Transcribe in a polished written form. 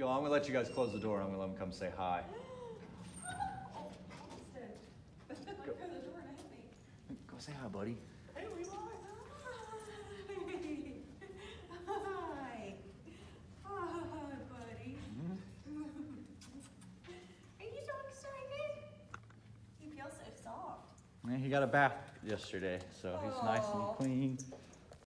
Go on, I'm gonna let you guys close the door. I'm gonna let them come say hi. Go say hi, buddy. Hey, Levi. Hi. Hi, buddy. Are you so excited? You feel so soft. Yeah, he got a bath yesterday, so he's nice and clean.